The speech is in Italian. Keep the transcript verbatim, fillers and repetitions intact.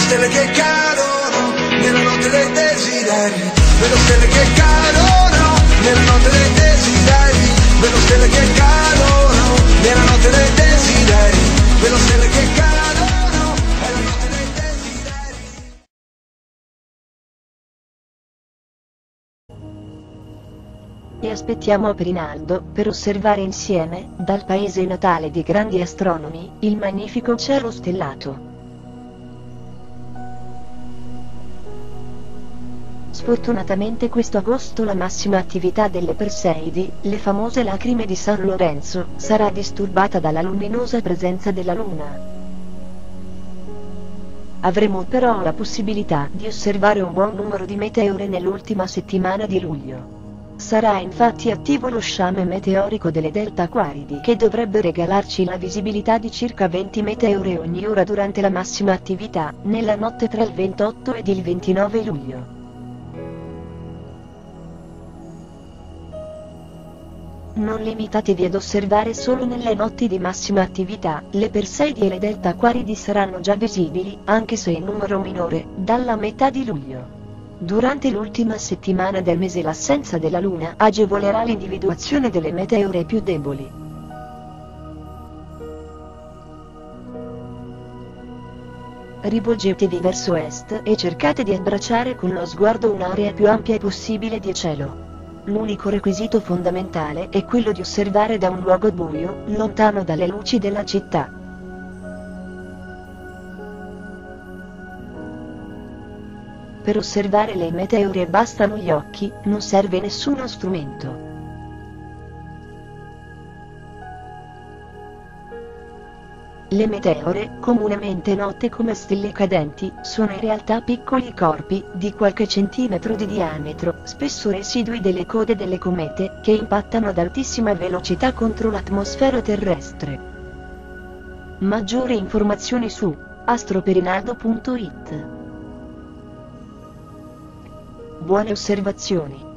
stelle che cadono nella notte dei desideri, vedo stelle che cadono nella notte dei desideri, vedo stelle che cadono nella notte dei desideri, vedo stelle che cadono nella notte dei desideri. E aspettiamo Perinaldo per osservare insieme, dal paese natale di grandi astronomi, il magnifico cielo stellato. Sfortunatamente questo agosto la massima attività delle Perseidi, le famose lacrime di San Lorenzo, sarà disturbata dalla luminosa presenza della Luna. Avremo però la possibilità di osservare un buon numero di meteore nell'ultima settimana di luglio. Sarà infatti attivo lo sciame meteorico delle Delta Aquaridi, che dovrebbe regalarci la visibilità di circa venti meteore ogni ora durante la massima attività, nella notte tra il ventotto ed il ventinove luglio. Non limitatevi ad osservare solo nelle notti di massima attività, le Perseidi e le Delta Aquaridi saranno già visibili, anche se in numero minore, dalla metà di luglio. Durante l'ultima settimana del mese l'assenza della Luna agevolerà l'individuazione delle meteore più deboli. Rivolgetevi verso est e cercate di abbracciare con lo sguardo un'area più ampia possibile di cielo. L'unico requisito fondamentale è quello di osservare da un luogo buio, lontano dalle luci della città. Per osservare le meteore bastano gli occhi, non serve nessuno strumento. Le meteore, comunemente note come stelle cadenti, sono in realtà piccoli corpi, di qualche centimetro di diametro, spesso residui delle code delle comete, che impattano ad altissima velocità contro l'atmosfera terrestre. Maggiori informazioni su astroperinaldo punto it. Buone osservazioni.